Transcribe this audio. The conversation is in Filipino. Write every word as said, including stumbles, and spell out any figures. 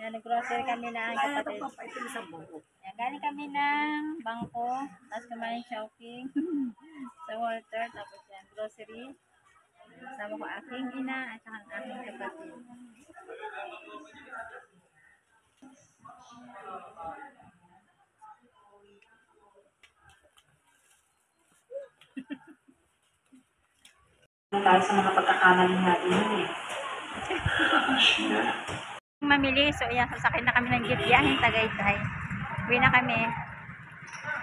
nag-grocery kami na kapatid. Yan, galing kami ng bangko, tapos kumain shopping sa Walter, tapos yan, grocery. Kasama ko aking ina at saka ang aking kapatid. Tayo sa mga pagkakamali natin yun eh. Mamili, so yan, sasakay na kami ng jeep, biyaheng Tagaytay. Uwi na kami.